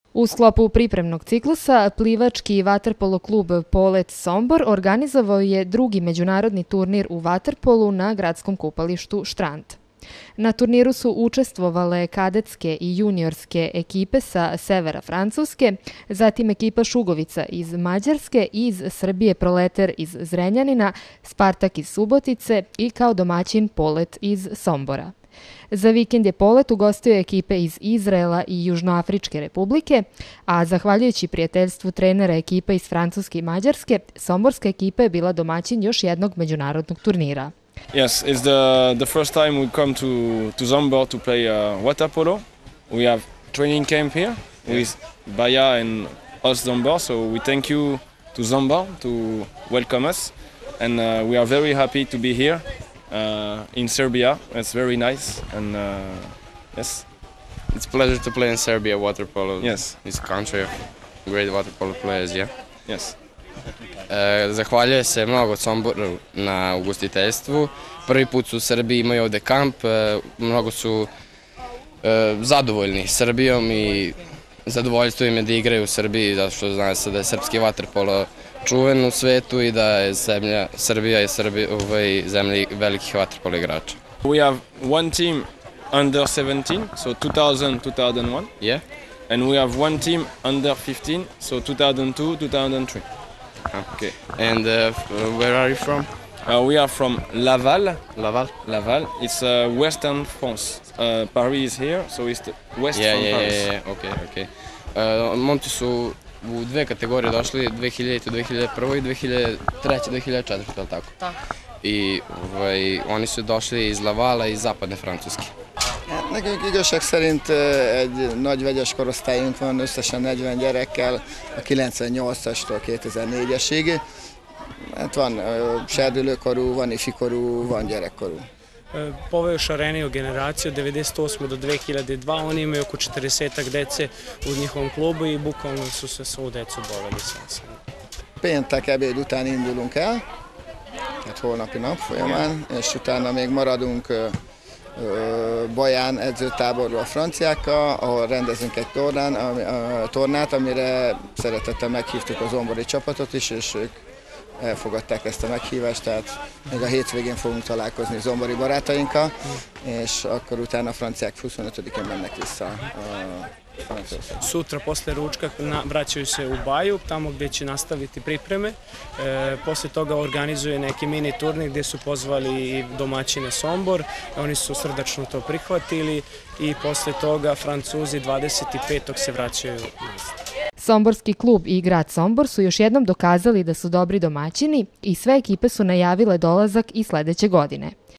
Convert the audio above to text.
U sklopu pripremnog ciklusa, plivački vaterpolo klub Polet Sombor organizovao je drugi međunarodni turnir u vaterpolu na gradskom kupalištu Štrand. Na turniru su učestvovale kadetske i juniorske ekipe sa severa Francuske, zatim ekipa Šugovica iz Mađarske i iz Srbije Proleter iz Zrenjanina, Spartak iz Subotice i kao domaćin Polet iz Sombora. Za vikend je Polet ugostio ekipe iz Izraela i Južnoafričke republike, a zahvaljujući prijateljstvu trenera ekipa iz Francuske i Mađarske, somborska ekipa je bila domaćin još jednog međunarodnog turnira. Yes, it's the first time we come to Sombor to play water polo. We have training camp here with Baja and us Sombor, so we thank you to Sombor to welcome us, and we are very happy to be here in Serbia. It's very nice, and yes. It's a pleasure to play in Serbia water polo. Yes, it's a country of great water polo players, yeah. Yes. Zahvaljuje se mnogo Somboru na ugostiteljstvu. Prvi put su u Srbiji, imaju ovde kamp, mnogo su zadovoljni Srbijom i zadovoljstvo im je da igraju u Srbiji, zato što zna se da je srpski vaterpolo čuven u svetu i da je Srbija i zemlja velikih vaterpolo igrača. We have one team under 17, so 2000-2001. Yeah. And we have one team under 15, so 2002-2003. Okay. And where are you from? We are from Laval. Laval? Laval. It's western France. Paris is here, so it's the west from Paris. Okay. Momci su u dve kategorije došli, 2000-2001 i 2003-2004, je li tako? Tako. I oni su došli iz Lavala i zapadne Francuske. Nekünk igazság szerint egy nagy vegyes korosztályunk van, összesen 40 gyerekkel, a 98-astól 2004-esig. Hát van serdülőkorú, van ifikorú, van gyerekkorú. Poveo šareniju generaciju, 98. do 2002, oni imaju oko 40-ak dece u njihovom klubu i bukvalno su se svu decu bavili sa. Péntek ebéd után indulunk el, tehát holnapi nap folyamán, és utána még maradunk Baján edzőtáborban a franciákkal, ahol rendezünk egy tornát, amire szeretettel meghívtuk a zombori csapatot is, és ők elfogadták ezt a meghívást, tehát még a hétvégén fogunk találkozni zombori barátainkkal, és akkor utána a franciák 25-én mennek vissza Francúzska. Sutra posle ručka vraćaju se u Baju, tamo gdje će nastaviti pripreme. Posle toga organizuje neki mini turnir gdje su pozvali i domaćine Sombor. Oni su srdačno to prihvatili i posle toga Francuzi 25. se vraćaju nazad. Somborski klub i grad Sombor su još jednom dokazali da su dobri domaćini i sve ekipe su najavile dolazak i sledeće godine.